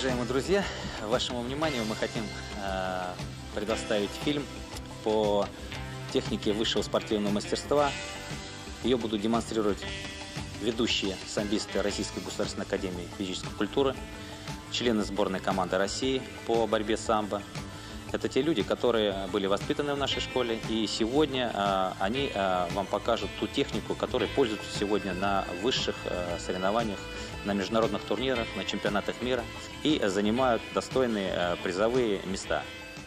Уважаемые друзья, вашему вниманию мы хотим предоставить фильм по технике высшего спортивного мастерства. Ее будут демонстрировать ведущие самбисты Российской государственной академии физической культуры, члены сборной команды России по борьбе самбо. Это те люди, которые были воспитаны в нашей школе, и сегодня они вам покажут ту технику, которой пользуются сегодня на высших соревнованиях, на международных турнирах, на чемпионатах мира и занимают достойные призовые места.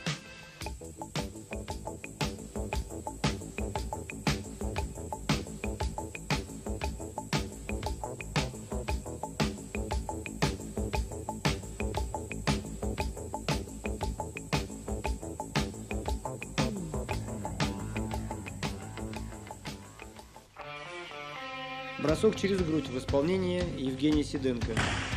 Бросок через грудь в исполнении Евгения Сиденко.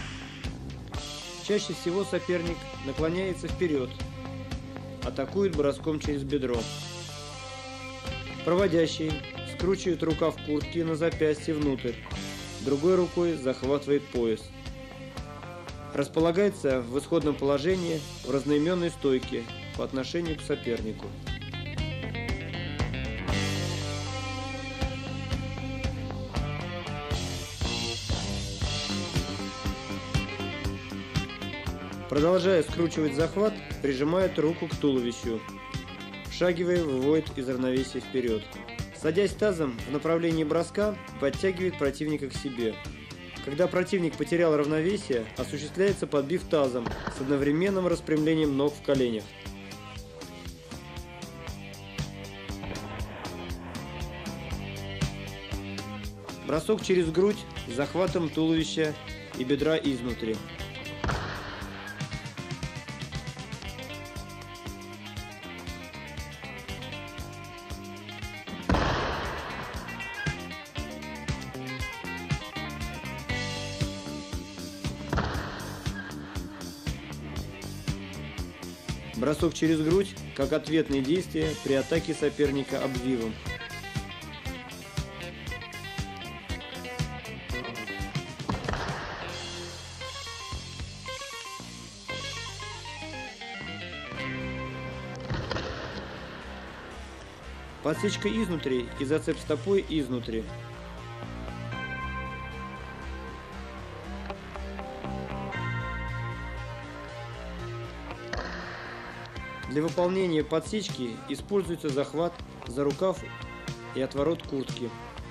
Чаще всего соперник наклоняется вперед, атакует броском через бедро. Проводящий скручивает рукав куртки на запястье внутрь, другой рукой захватывает пояс. Располагается в исходном положении в разноименной стойке по отношению к сопернику. Продолжая скручивать захват, прижимает руку к туловищу. Вшагивая, выводит из равновесия вперед. Садясь тазом в направлении броска, подтягивает противника к себе. Когда противник потерял равновесие, осуществляется подбив тазом с одновременным распрямлением ног в коленях. Бросок через грудь с захватом туловища и бедра изнутри. Бросок через грудь как ответное действие при атаке соперника обвивом. Подсечка изнутри и зацеп стопой изнутри. Для выполнения подсечки используется захват за рукав и отворот куртки.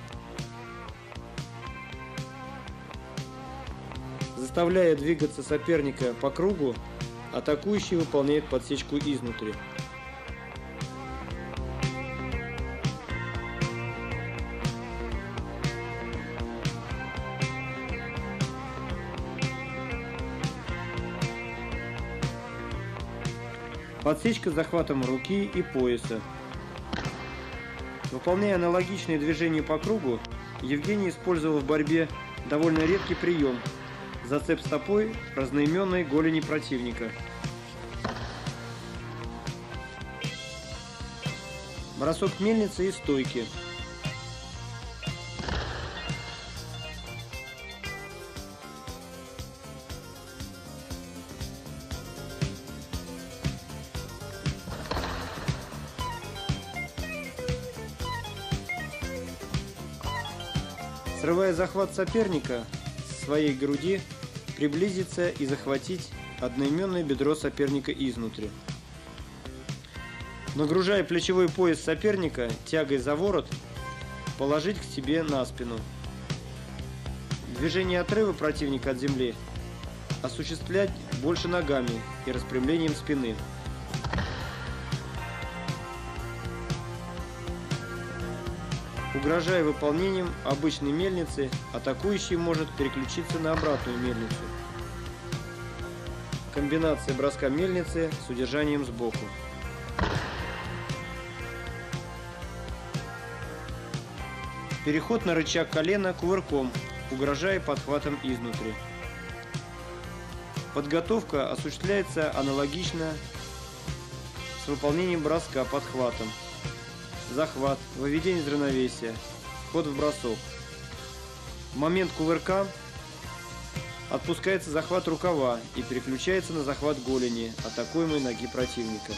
Заставляя двигаться соперника по кругу, атакующий выполняет подсечку изнутри. Подсечка с захватом руки и пояса. Выполняя аналогичные движения по кругу, Евгений использовал в борьбе довольно редкий прием – зацеп стопой разноименной голени противника. Бросок мельницы и стойки. Срывая захват соперника с своей груди, приблизиться и захватить одноименное бедро соперника изнутри. Нагружая плечевой пояс соперника тягой за ворот, положить к себе на спину. Движение отрыва противника от земли осуществлять больше ногами и распрямлением спины. Угрожая выполнением обычной мельницы, атакующий может переключиться на обратную мельницу. Комбинация броска мельницы с удержанием сбоку. Переход на рычаг колена кувырком, угрожая подхватом изнутри. Подготовка осуществляется аналогично с выполнением броска подхватом. Захват, выведение из равновесия, вход в бросок. В момент кувырка Отпускается захват рукава и переключается на захват голени атакуемой ноги противника.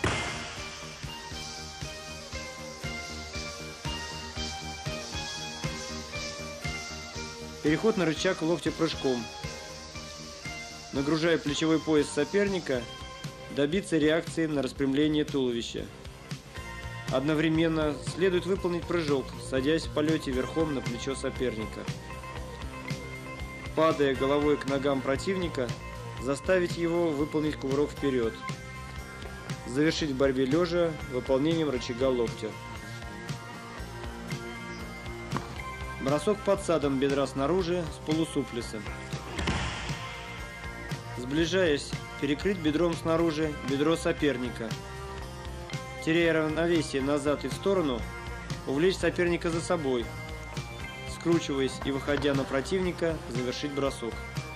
Переход на рычаг локтя прыжком. Нагружая плечевой пояс соперника, добиться реакции на распрямление туловища. Одновременно следует выполнить прыжок, садясь в полете верхом на плечо соперника. Падая головой к ногам противника, заставить его выполнить кувырок вперед. Завершить в борьбе лежа выполнением рычага локтя. Бросок подсадом бедра снаружи с полусуплеса. Сближаясь, перекрыть бедром снаружи бедро соперника. Теряя равновесие назад и в сторону, увлечь соперника за собой. Скручиваясь и выходя на противника, завершить бросок.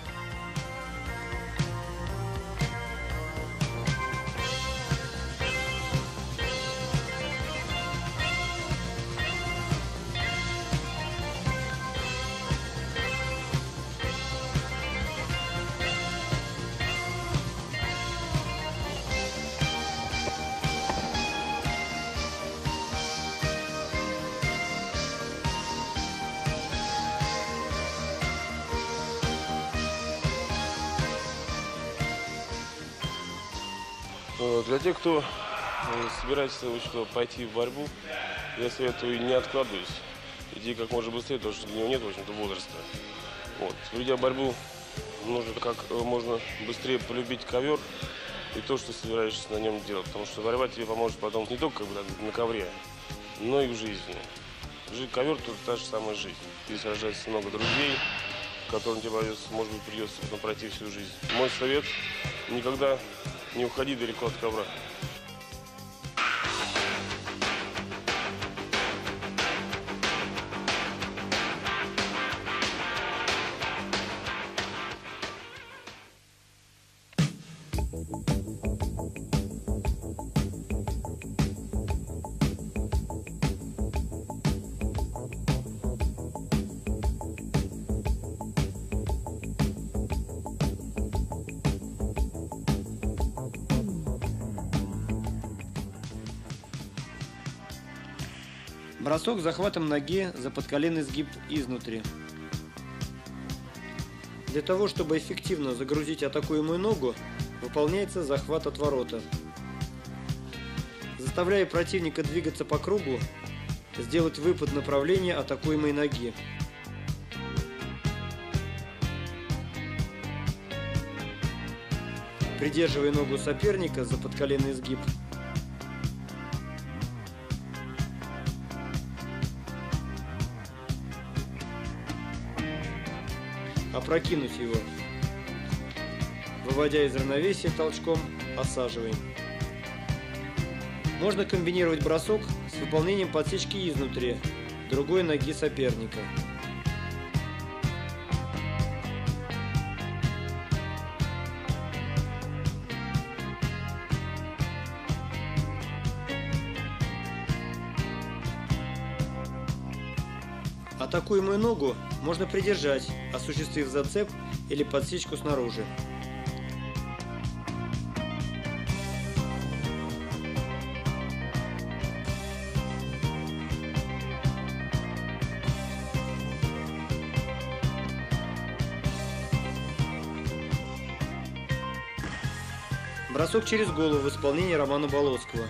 Для тех, кто собирается пойти в борьбу, я советую не откладывать. Иди как можно быстрее, потому что для него нет, в общем-то, возраста. Вот. Придя в борьбу, нужно как можно быстрее полюбить ковер и то, что собираешься на нем делать. Потому что борьба тебе поможет потом не только на ковре, но и в жизни. Ковер – это та же самая жизнь. Ты сражаешься много друзей, которым тебе, может быть, придется пройти всю жизнь. Мой совет – никогда не уходи далеко от ковра. Бросок с захватом ноги за подколенный сгиб изнутри. Для того, чтобы эффективно загрузить атакуемую ногу, выполняется захват от ворота. Заставляя противника двигаться по кругу, сделать выпад направления атакуемой ноги. Придерживая ногу соперника за подколенный сгиб, опрокинуть его. Выводя из равновесия толчком, осаживаем. Можно комбинировать бросок с выполнением подсечки изнутри другой ноги соперника. Атакуемую ногу можно придержать, осуществив зацеп или подсечку снаружи. Бросок через голову в исполнении Романа Болоцкого.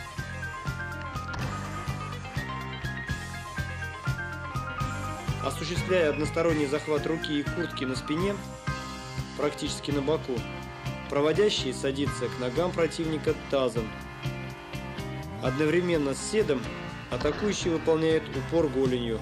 Осуществляя односторонний захват руки и куртки на спине, практически на боку, проводящий садится к ногам противника тазом. Одновременно с седом атакующий выполняет упор голенью.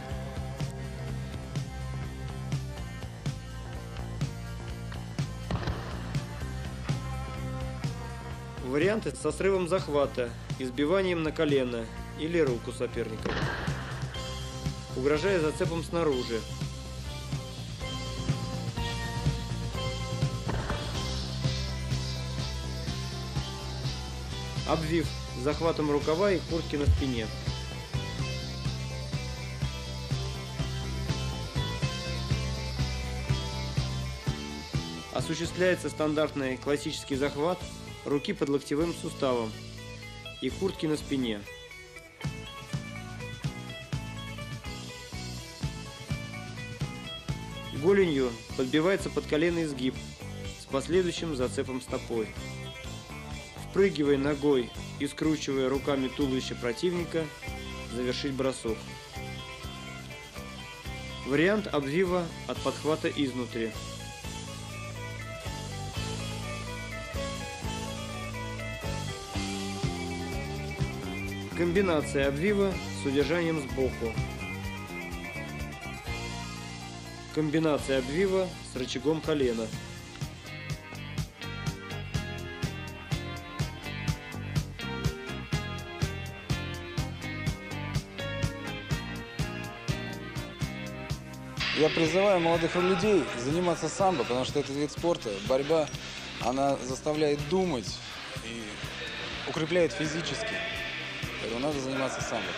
Варианты со срывом захвата, избиванием на колено или руку соперника, угрожая зацепом снаружи. Обвив захватом рукава и куртки на спине. Осуществляется стандартный классический захват руки под локтевым суставом и куртки на спине. Голенью подбивается подколенный изгиб с последующим зацепом стопой. Впрыгивая ногой и скручивая руками туловище противника, завершить бросок. Вариант обвива от подхвата изнутри. Комбинация обвива с удержанием сбоку. Комбинация обвива с рычагом колена. Я призываю молодых людей заниматься самбо, потому что это вид спорта, борьба, она заставляет думать и укрепляет физически. Поэтому надо заниматься самбо.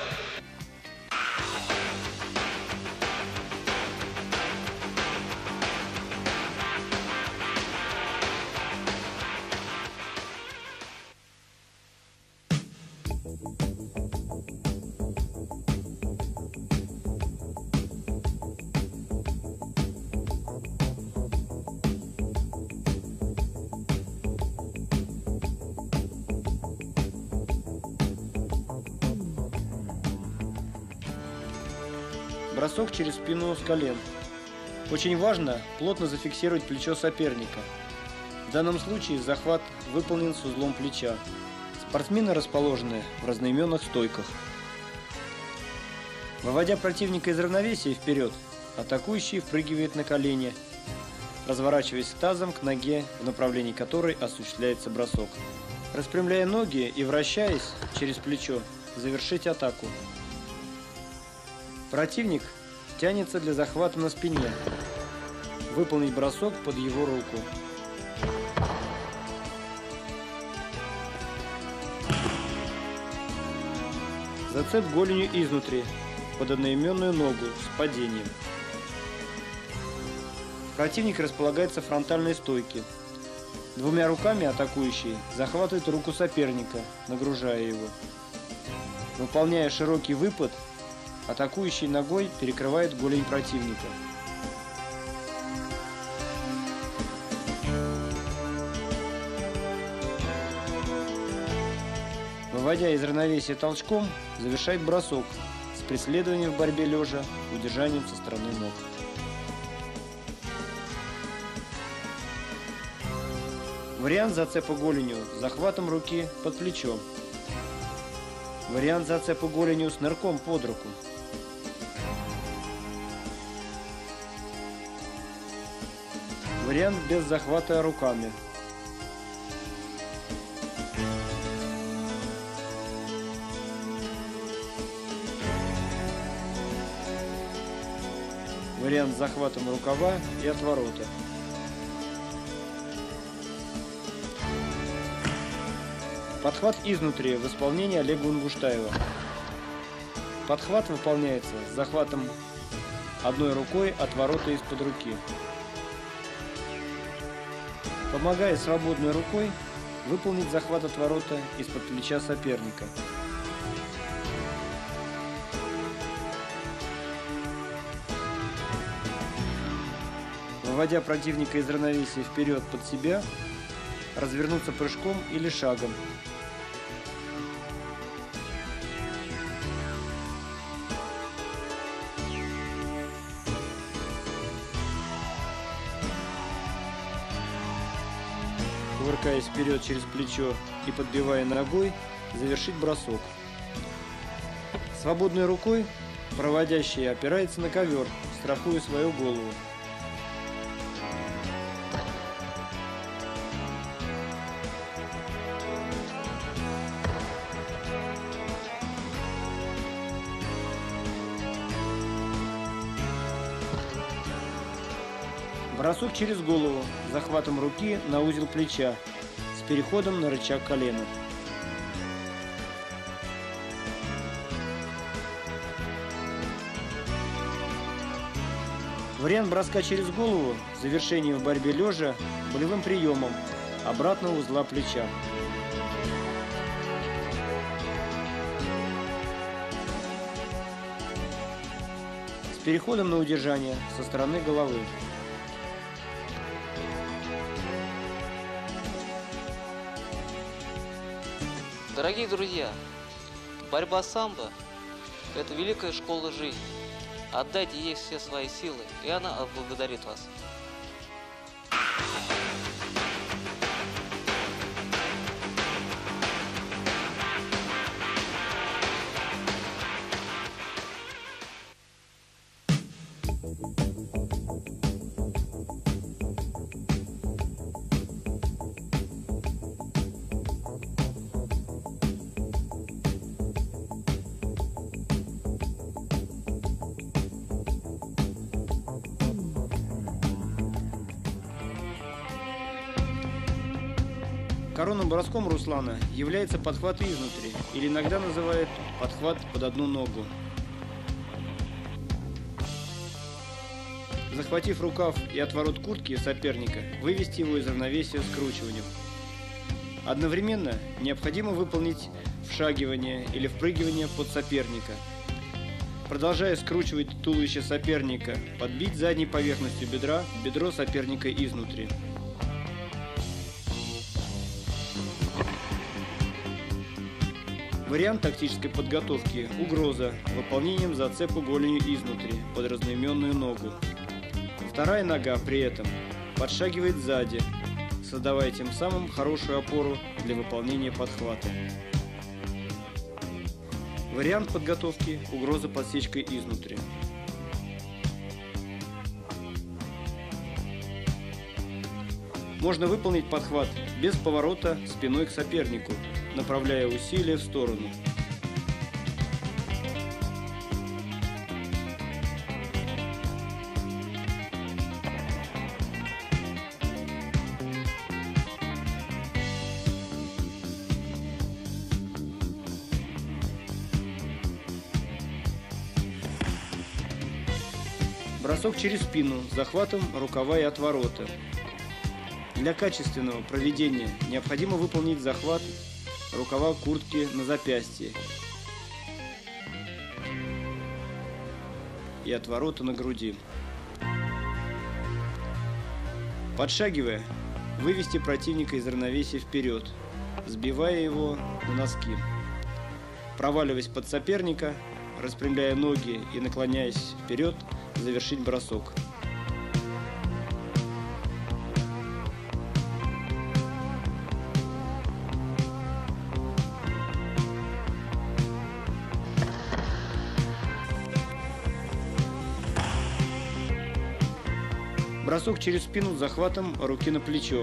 Бросок через спину с колен. Очень важно плотно зафиксировать плечо соперника. В данном случае захват выполнен с узлом плеча. Спортсмены расположены в разноименных стойках. Выводя противника из равновесия вперед, атакующий впрыгивает на колени, разворачиваясь тазом к ноге, в направлении которой осуществляется бросок. Распрямляя ноги и вращаясь через плечо, завершить атаку. Противник тянется для захвата на спине. Выполнить бросок под его руку. Зацеп голенью изнутри, под одноименную ногу, с падением. Противник располагается в фронтальной стойке. Двумя руками атакующий захватывает руку соперника, нагружая его. Выполняя широкий выпад, атакующий ногой перекрывает голень противника. Выводя из равновесия толчком, завершает бросок с преследованием в борьбе лежа, удержанием со стороны ног. Вариант зацепа голенью с захватом руки под плечом. Вариант зацепа голенью с нырком под руку. Вариант без захвата руками. Вариант с захватом рукава и отворота. Подхват изнутри в исполнении Олега Унгуштаева. Подхват выполняется с захватом одной рукой отворота из-под руки. Помогая свободной рукой выполнить захват отворота из-под плеча соперника. Выводя противника из равновесия вперед под себя, развернуться прыжком или шагом. Кувыркаясь вперед через плечо и подбивая ногой, завершить бросок. Свободной рукой проводящий опирается на ковер, страхуя свою голову. Бросок через голову, захватом руки на узел плеча, с переходом на рычаг колена. Вариант броска через голову, завершение в борьбе лежа, болевым приемом обратного узла плеча. С переходом на удержание со стороны головы. Дорогие друзья, борьба самбо – это великая школа жизни. Отдайте ей все свои силы, и она отблагодарит вас. Коронным броском Руслана является подхват изнутри, или иногда называют подхват под одну ногу. Захватив рукав и отворот куртки соперника, вывести его из равновесия скручиванием. Одновременно необходимо выполнить вшагивание или впрыгивание под соперника. Продолжая скручивать туловище соперника, подбить задней поверхностью бедра бедро соперника изнутри. Вариант тактической подготовки – угроза, выполнением зацепа голенью изнутри, под разноименную ногу. Вторая нога при этом подшагивает сзади, создавая тем самым хорошую опору для выполнения подхвата. Вариант подготовки – угроза подсечкой изнутри. Можно выполнить подхват без поворота спиной к сопернику, направляя усилия в сторону. Бросок через спину с захватом рукава и отворота. Для качественного проведения необходимо выполнить захват рукава куртки на запястье и отворота на груди. Подшагивая, вывести противника из равновесия вперед, сбивая его на носки. Проваливаясь под соперника, распрямляя ноги и наклоняясь вперед, завершить бросок. Бросок через спину с захватом руки на плечо.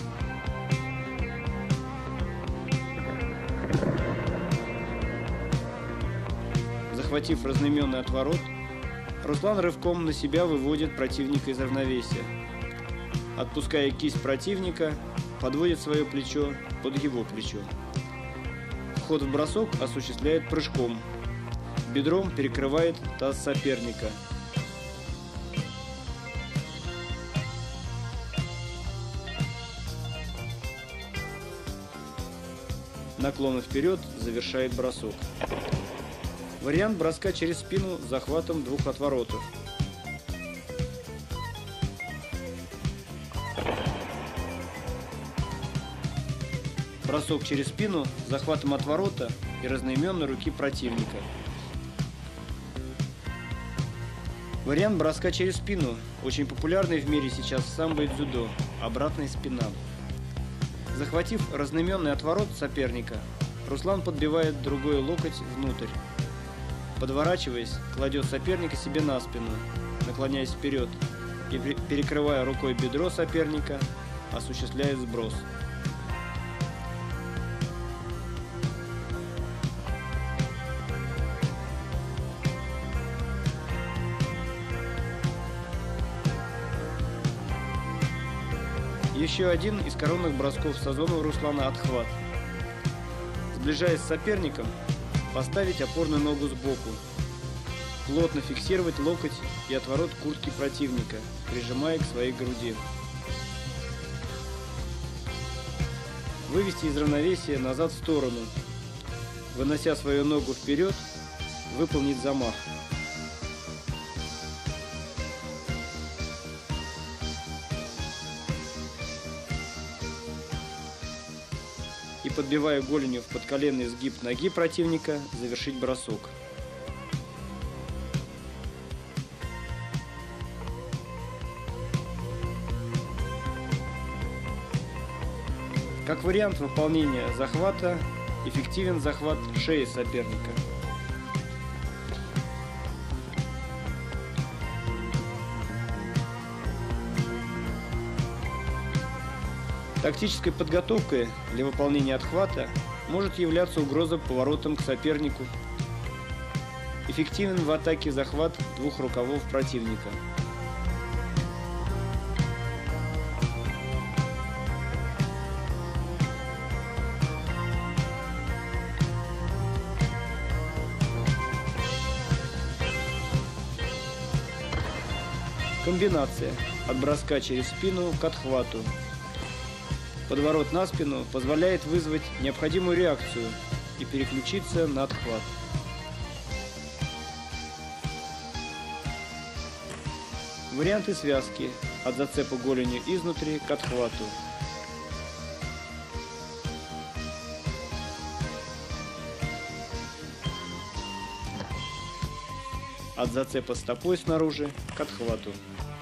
Захватив разноименный отворот, Руслан рывком на себя выводит противника из равновесия. Отпуская кисть противника, подводит свое плечо под его плечо. Вход в бросок осуществляет прыжком. Бедром перекрывает таз соперника. Наклоном вперед завершает бросок. Вариант броска через спину с захватом двух отворотов. Бросок через спину с захватом отворота и разноименной руки противника. Вариант броска через спину, очень популярный в мире сейчас самбо и дзюдо, обратная спина. Захватив разноименный отворот соперника, Руслан подбивает другой локоть внутрь. Подворачиваясь, кладет соперника себе на спину, наклоняясь вперед и, перекрывая рукой бедро соперника, осуществляет сброс. Еще один из коронных бросков сезона у Руслана – отхват. Сближаясь с соперником, поставить опорную ногу сбоку. плотно фиксировать локоть и отворот куртки противника, прижимая к своей груди. Вывести из равновесия назад в сторону. Вынося свою ногу вперед, выполнить замах. И, подбивая голенью в подколенный сгиб ноги противника, завершить бросок. Как вариант выполнения захвата, эффективен захват шеи соперника. Тактической подготовкой для выполнения отхвата может являться угроза поворотом к сопернику. Эффективен в атаке захват двух рукавов противника. Комбинация от броска через спину к отхвату. Подворот на спину позволяет вызвать необходимую реакцию и переключиться на отхват. Варианты связки от зацепа голенью изнутри к отхвату. От зацепа стопой снаружи к отхвату.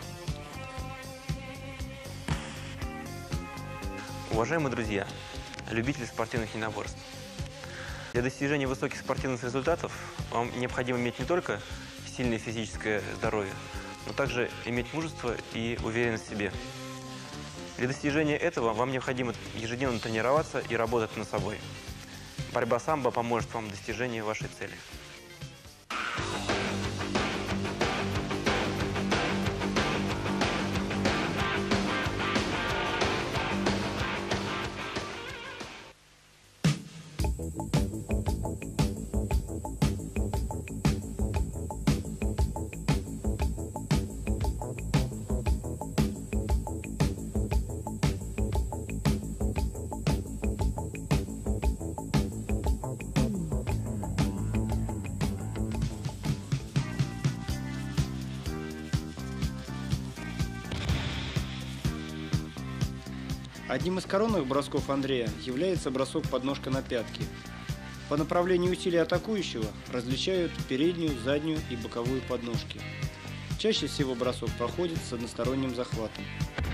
Уважаемые друзья, любители спортивных единоборств, для достижения высоких спортивных результатов вам необходимо иметь не только сильное физическое здоровье, но также иметь мужество и уверенность в себе. Для достижения этого вам необходимо ежедневно тренироваться и работать над собой. Борьба самбо поможет вам в достижении вашей цели. Одним из коронных бросков Андрея является бросок подножка на пятки. По направлению усилий атакующего различают переднюю, заднюю и боковую подножки. Чаще всего бросок проходит с односторонним захватом.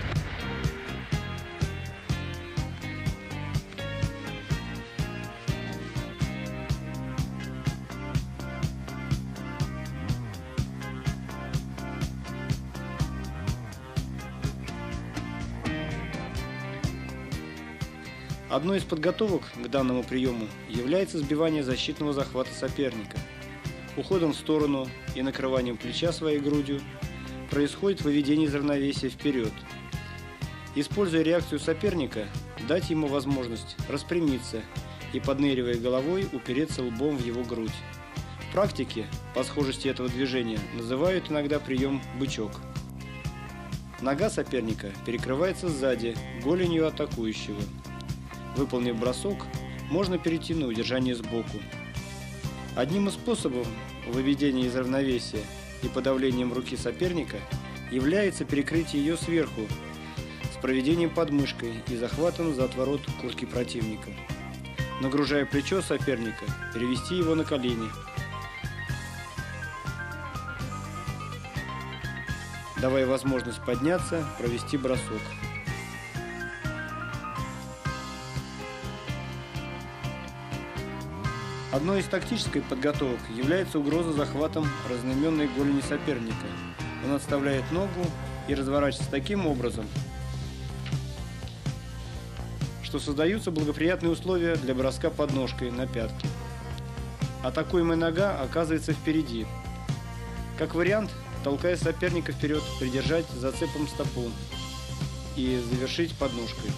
Одной из подготовок к данному приему является сбивание защитного захвата соперника. Уходом в сторону и накрыванием плеча своей грудью происходит выведение из равновесия вперед. Используя реакцию соперника, дать ему возможность распрямиться и, подныривая головой, упереться лбом в его грудь. В практике по схожести этого движения называют иногда прием «бычок». Нога соперника перекрывается сзади голенью атакующего. Выполнив бросок, можно перейти на удержание сбоку. Одним из способов выведения из равновесия и подавлением руки соперника является перекрытие ее сверху с проведением подмышкой и захватом за отворот куртки противника. Нагружая плечо соперника, перевести его на колени, давая возможность подняться, провести бросок. Одной из тактической подготовок является угроза захватом разноименной голени соперника. Он отставляет ногу и разворачивается таким образом, что создаются благоприятные условия для броска подножкой на пятки. Атакуемая нога оказывается впереди. Как вариант, толкая соперника вперед, придержать зацепом стопу и завершить подножкой.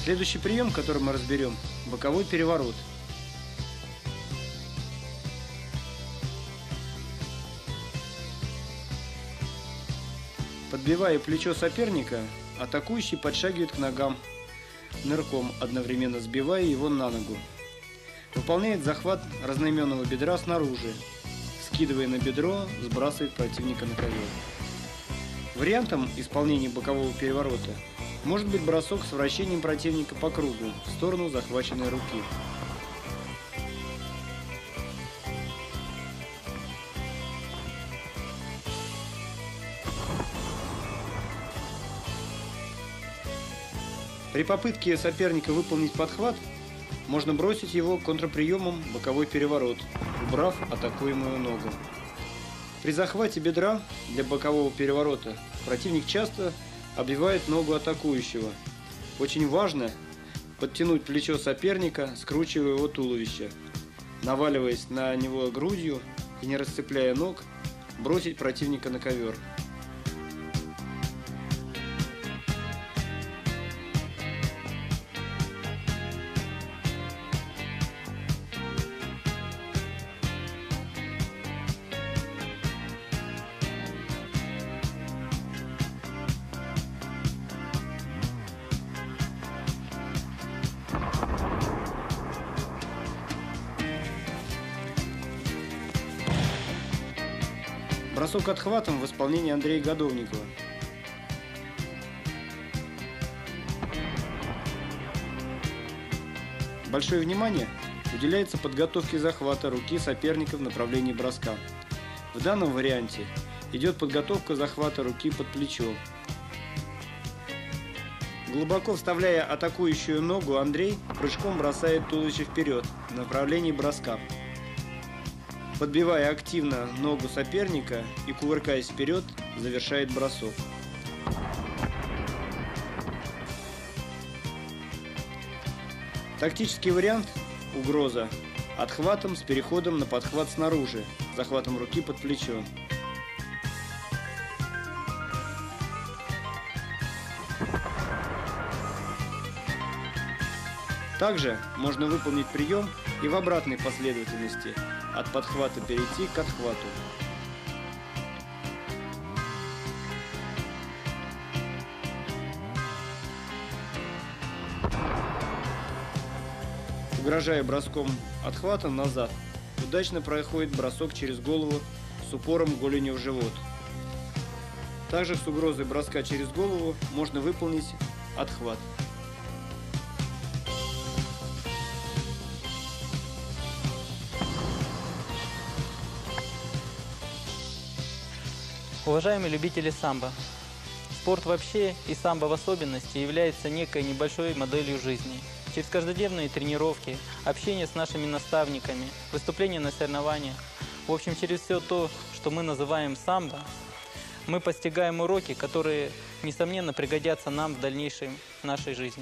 Следующий прием, который мы разберем, боковой переворот. Подбивая плечо соперника, атакующий подшагивает к ногам нырком, одновременно сбивая его на ногу. Выполняет захват разноименного бедра снаружи, скидывая на бедро, сбрасывает противника на ковер. Вариантом исполнения бокового переворота может быть бросок с вращением противника по кругу в сторону захваченной руки. При попытке соперника выполнить подхват, можно бросить его контрприемом боковой переворот, убрав атакуемую ногу. При захвате бедра для бокового переворота противник часто обвивает ногу атакующего. Очень важно подтянуть плечо соперника, скручивая его туловище, наваливаясь на него грудью и не расцепляя ног, бросить противника на ковер. Бросок отхватом в исполнении Андрея Годовникова. Большое внимание уделяется подготовке захвата руки соперника в направлении броска. В данном варианте идет подготовка захвата руки под плечо. Глубоко вставляя атакующую ногу, Андрей прыжком бросает туловище вперед в направлении броска. Подбивая активно ногу соперника и кувыркаясь вперед, завершает бросок. Тактический вариант – угроза. Отхватом с переходом на подхват снаружи, захватом руки под плечо. Также можно выполнить прием и в обратной последовательности – от подхвата перейти к отхвату. Угрожая броском отхвата назад, удачно проходит бросок через голову с упором голенью в живот. Также с угрозой броска через голову можно выполнить отхват. Уважаемые любители самбо, спорт вообще и самбо в особенности является некой небольшой моделью жизни. Через каждодневные тренировки, общение с нашими наставниками, выступления на соревнованиях, в общем, через все то, что мы называем самбо, мы постигаем уроки, которые, несомненно, пригодятся нам в дальнейшей нашей жизни.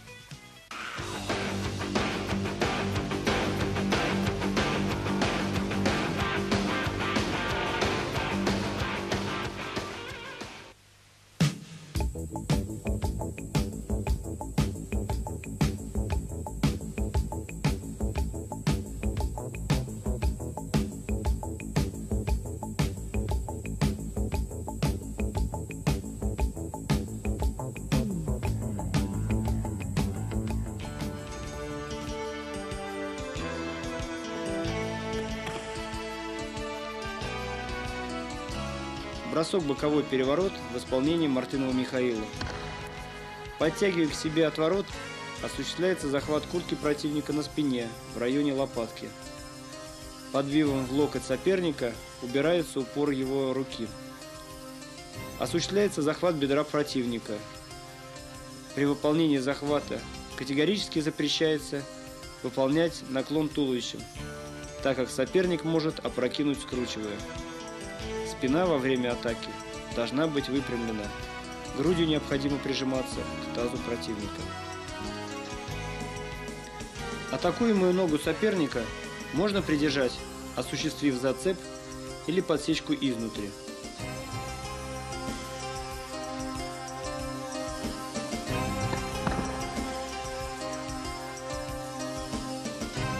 Бросок боковой переворот в исполнении Мартынова Михаила. Подтягивая к себе отворот, осуществляется захват куртки противника на спине в районе лопатки. Подвивом в локоть соперника убирается упор его руки. Осуществляется захват бедра противника. При выполнении захвата категорически запрещается выполнять наклон туловищем, так как соперник может опрокинуть, скручивая. Спина во время атаки должна быть выпрямлена. Грудью необходимо прижиматься к тазу противника. Атакуемую ногу соперника можно придержать, осуществив зацеп или подсечку изнутри.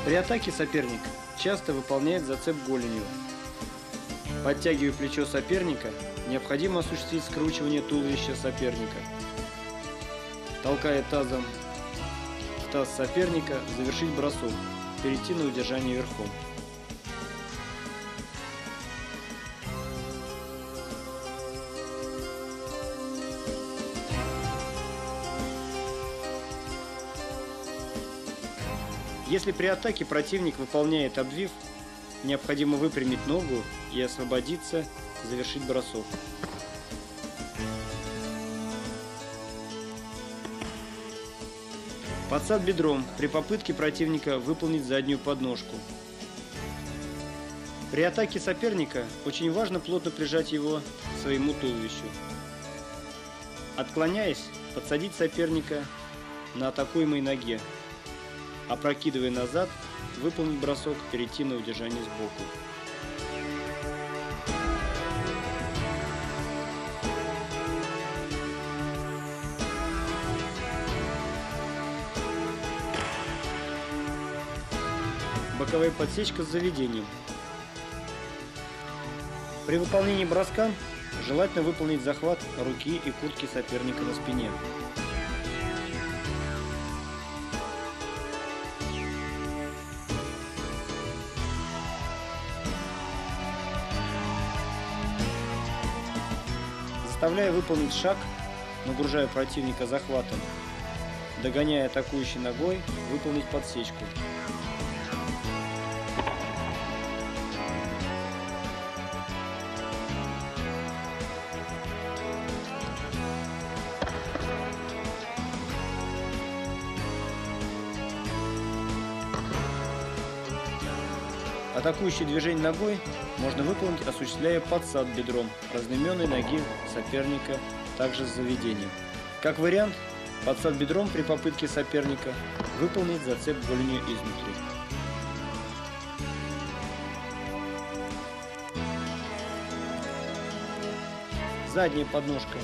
При атаке соперник часто выполняет зацеп голенью. Подтягивая плечо соперника, необходимо осуществить скручивание туловища соперника. Толкая тазом в таз соперника, завершить бросок, перейти на удержание верхом. Если при атаке противник выполняет обвив, необходимо выпрямить ногу и освободиться, завершить бросок. Подсад бедром при попытке противника выполнить заднюю подножку. При атаке соперника очень важно плотно прижать его к своему туловищу. Отклоняясь, подсадить соперника на атакуемой ноге. Опрокидывая назад, выполнить бросок, перейти на удержание сбоку. Боковая подсечка с заведением. При выполнении броска желательно выполнить захват руки и куртки соперника на спине. Заставляя выполнить шаг, нагружая противника захватом, догоняя атакующей ногой, выполнить подсечку. Атакующее движение ногой можно выполнить, осуществляя подсад бедром разноименной ноги соперника, также с заведением. Как вариант, подсад бедром при попытке соперника выполнить зацеп голенью изнутри. Задняя подножка.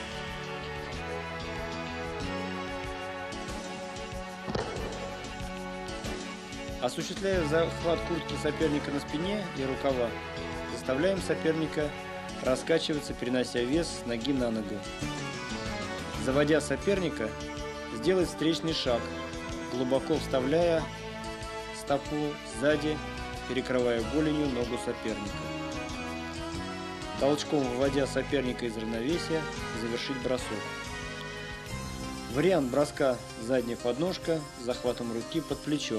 Осуществляя захват куртки соперника на спине и рукава, заставляем соперника раскачиваться, перенося вес с ноги на ногу. Заводя соперника, сделать встречный шаг, глубоко вставляя стопу сзади, перекрывая голенью ногу соперника. Толчком выводя соперника из равновесия, завершить бросок. Вариант броска: задняя подножка с захватом руки под плечом.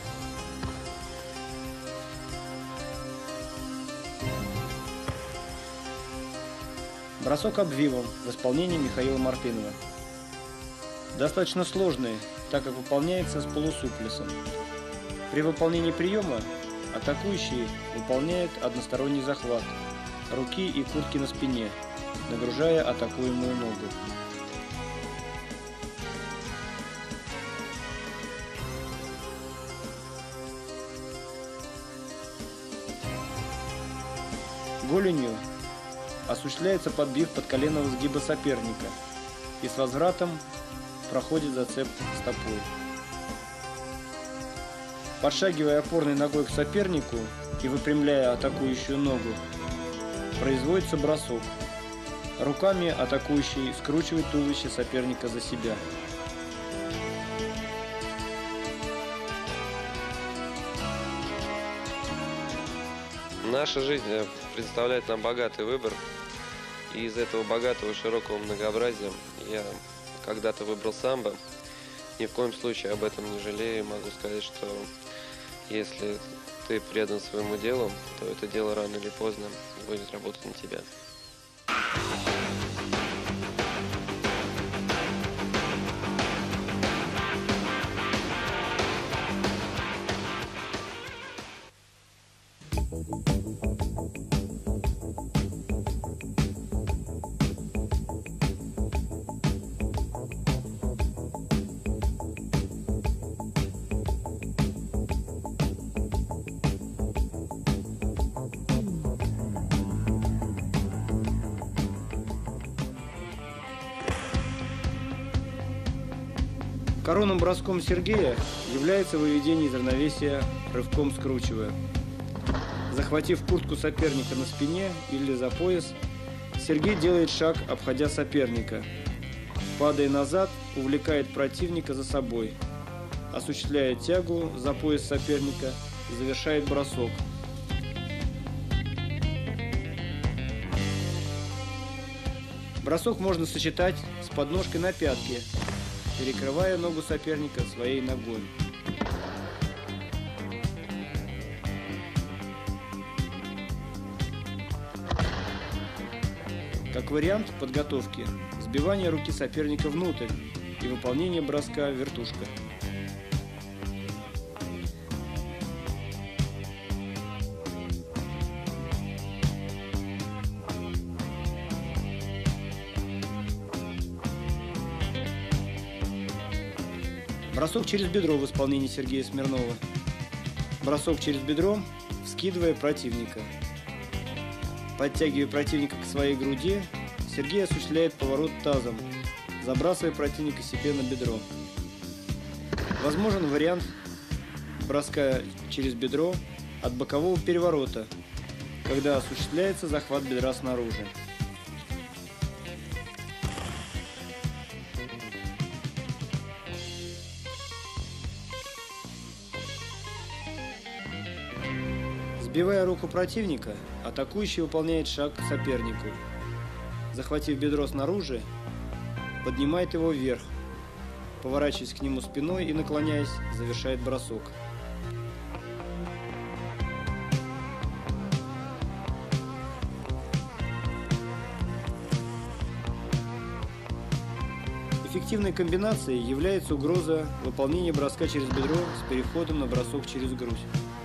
Бросок обвивом в исполнении Михаила Мартынова. Достаточно сложный, так как выполняется с полусуплесом. При выполнении приема атакующий выполняет односторонний захват руки и куртки на спине, нагружая атакуемую ногу. Голенью осуществляется подбив подколенного сгиба соперника и с возвратом проходит зацеп стопой. Подшагивая опорной ногой к сопернику и выпрямляя атакующую ногу, производится бросок. Руками атакующий скручивает туловище соперника за себя. Наша жизнь представляет нам богатый выбор, и из этого богатого и широкого многообразия я когда-то выбрал самбо. Ни в коем случае об этом не жалею. Могу сказать, что если ты предан своему делу, то это дело рано или поздно будет работать на тебя. Коронным броском Сергея является выведение из равновесия рывком скручивая. Захватив куртку соперника на спине или за пояс, Сергей делает шаг, обходя соперника. Падая назад, увлекает противника за собой. Осуществляет тягу за пояс соперника, завершает бросок. Бросок можно сочетать с подножкой на пятке, перекрывая ногу соперника своей ногой. Как вариант подготовки, сбивание руки соперника внутрь и выполнение броска вертушка. Бросок через бедро в исполнении Сергея Смирнова. Бросок через бедро, вскидывая противника. Подтягивая противника к своей груди, Сергей осуществляет поворот тазом, забрасывая противника себе на бедро. Возможен вариант броска через бедро от бокового переворота, когда осуществляется захват бедра снаружи. Сбивая руку противника, атакующий выполняет шаг к сопернику. Захватив бедро снаружи, поднимает его вверх, поворачиваясь к нему спиной и наклоняясь, завершает бросок. Эффективной комбинацией является угроза выполнения броска через бедро с переходом на бросок через грудь.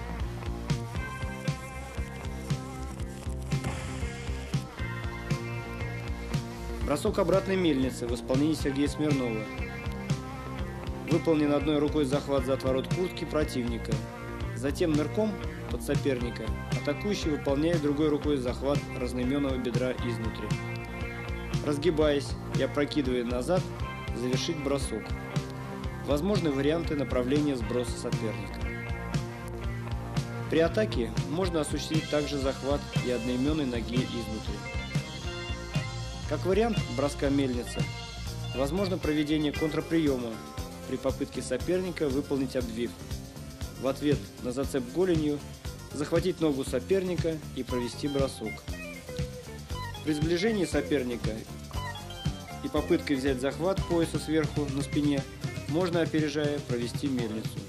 Бросок обратной мельницы в исполнении Сергея Смирнова. Выполнен одной рукой захват за отворот куртки противника. Затем нырком под соперника атакующий выполняет другой рукой захват разноименного бедра изнутри. Разгибаясь и опрокидывая назад, завершить бросок. Возможны варианты направления сброса соперника. При атаке можно осуществить также захват и одноименной ноги изнутри. Как вариант броска мельницы, возможно проведение контрприема при попытке соперника выполнить обвив. В ответ на зацеп голенью захватить ногу соперника и провести бросок. При сближении соперника и попытке взять захват пояса сверху на спине можно, опережая, провести мельницу.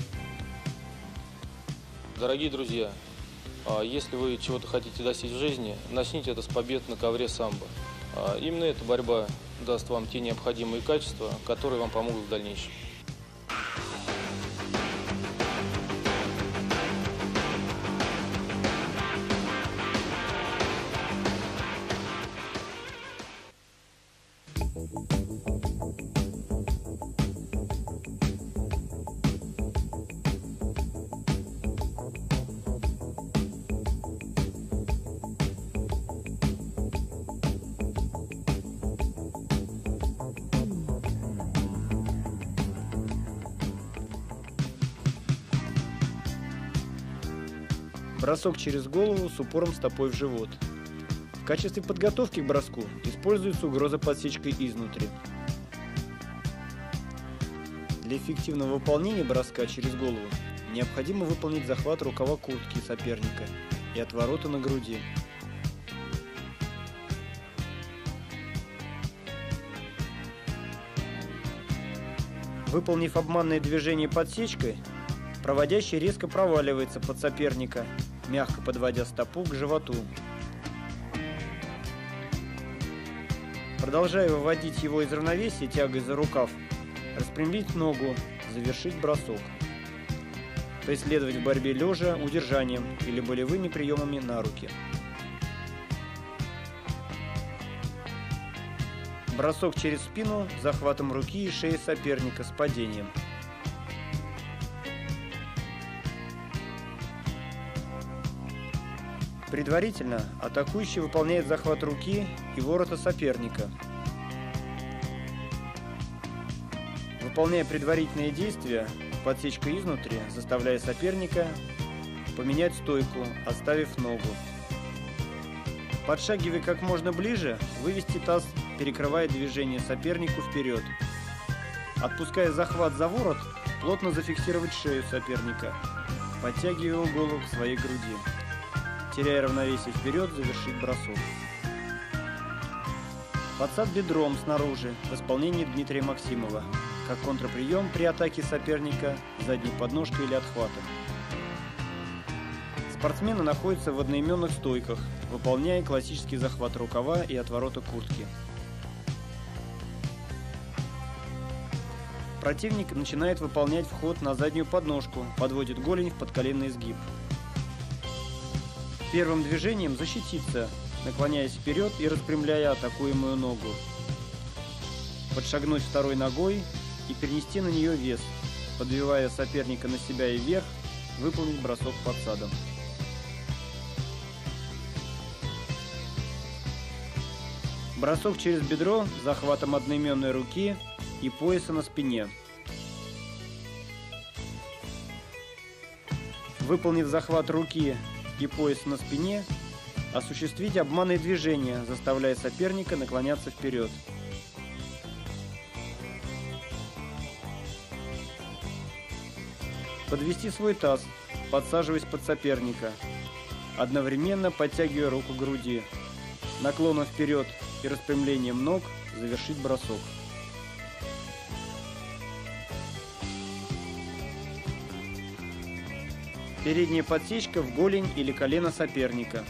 Дорогие друзья, если вы чего-то хотите достичь в жизни, начните это с побед на ковре самбо. Именно эта борьба даст вам те необходимые качества, которые вам помогут в дальнейшем. Бросок через голову с упором стопой в живот. В качестве подготовки к броску используется угроза подсечкой изнутри. Для эффективного выполнения броска через голову необходимо выполнить захват рукава куртки соперника и отворота на груди. Выполнив обманное движение подсечкой, проводящий резко проваливается под соперника, мягко подводя стопу к животу. Продолжая выводить его из равновесия тягой за рукав, распрямить ногу, завершить бросок. Преследовать в борьбе лежа удержанием или болевыми приемами на руки. Бросок через спину захватом руки и шеи соперника с падением. Предварительно атакующий выполняет захват руки и ворота соперника. Выполняя предварительные действия, подсечка изнутри, заставляя соперника поменять стойку, отставив ногу. Подшагивая как можно ближе, вывести таз, перекрывая движение сопернику вперед. Отпуская захват за ворот, плотно зафиксировать шею соперника, подтягивая его голову к своей груди. Теряя равновесие вперед, завершить бросок. Подсад бедром снаружи в исполнении Дмитрия Максимова, как контрприем при атаке соперника задней подножкой или отхватом. Спортсмены находятся в одноименных стойках, выполняя классический захват рукава и отворота куртки. Противник начинает выполнять вход на заднюю подножку, подводит голень в подколенный изгиб. Первым движением защититься, наклоняясь вперед и распрямляя атакуемую ногу. Подшагнуть второй ногой и перенести на нее вес, подбивая соперника на себя и вверх, выполнить бросок подсадом. Бросок через бедро с захватом одноименной руки и пояса на спине. Выполнив захват руки и пояса на спине, осуществить обманные движения, заставляя соперника наклоняться вперед. Подвести свой таз, подсаживаясь под соперника, одновременно подтягивая руку к груди, наклоном вперед и распрямлением ног завершить бросок. Передняя подсечка в голень или колено соперника.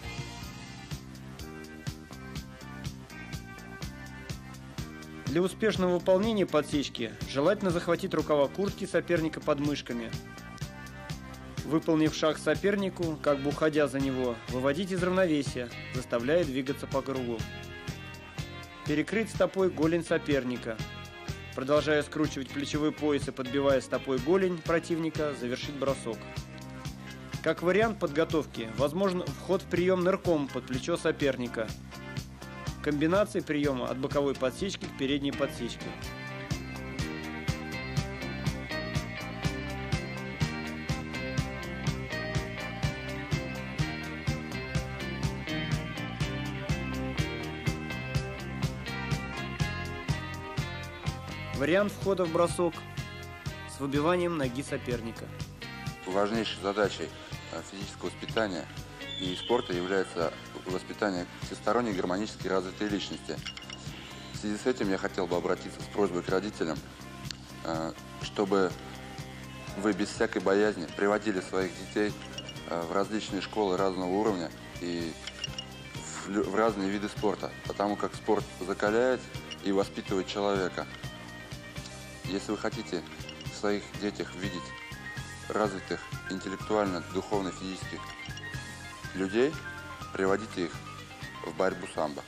Для успешного выполнения подсечки желательно захватить рукава куртки соперника под мышками. Выполнив шаг сопернику, как бы уходя за него, выводить из равновесия, заставляя двигаться по кругу. Перекрыть стопой голень соперника. Продолжая скручивать плечевой пояс и подбивая стопой голень противника, завершить бросок. Как вариант подготовки, возможен вход в прием нырком под плечо соперника. Комбинации приема от боковой подсечки к передней подсечке. Вариант входа в бросок с выбиванием ноги соперника. Важнейшей задачей физического воспитания и спорта является воспитание всесторонней гармонически развитой личности. В связи с этим я хотел бы обратиться с просьбой к родителям, чтобы вы без всякой боязни приводили своих детей в различные школы разного уровня и в разные виды спорта, потому как спорт закаляет и воспитывает человека. Если вы хотите в своих детях видеть развитых интеллектуально, духовно, физически людей, приводите их в борьбу самбо.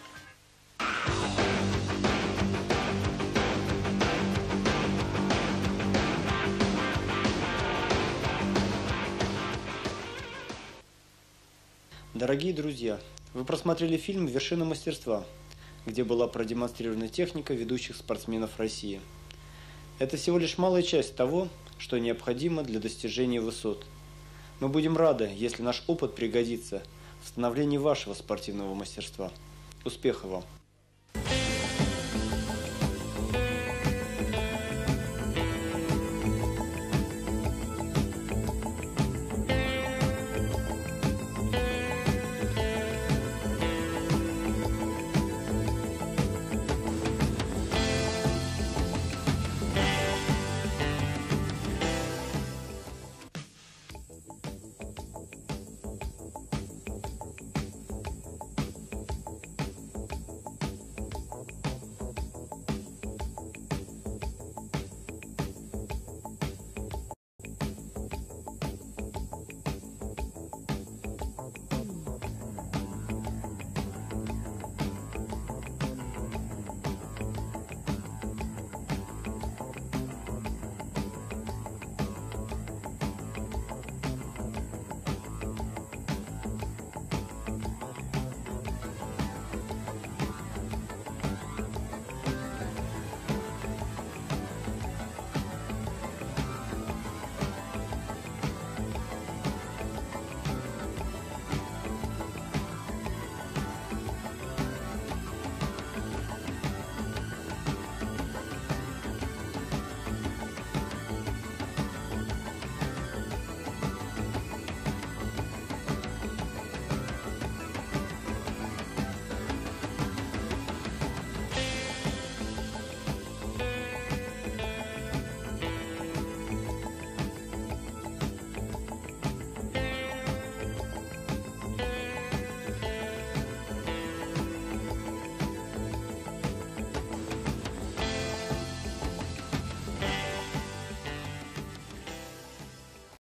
Дорогие друзья, вы просмотрели фильм «Вершина мастерства», где была продемонстрирована техника ведущих спортсменов России. Это всего лишь малая часть того, что необходимо для достижения высот. Мы будем рады, если наш опыт пригодится в становлении вашего спортивного мастерства. Успехов вам!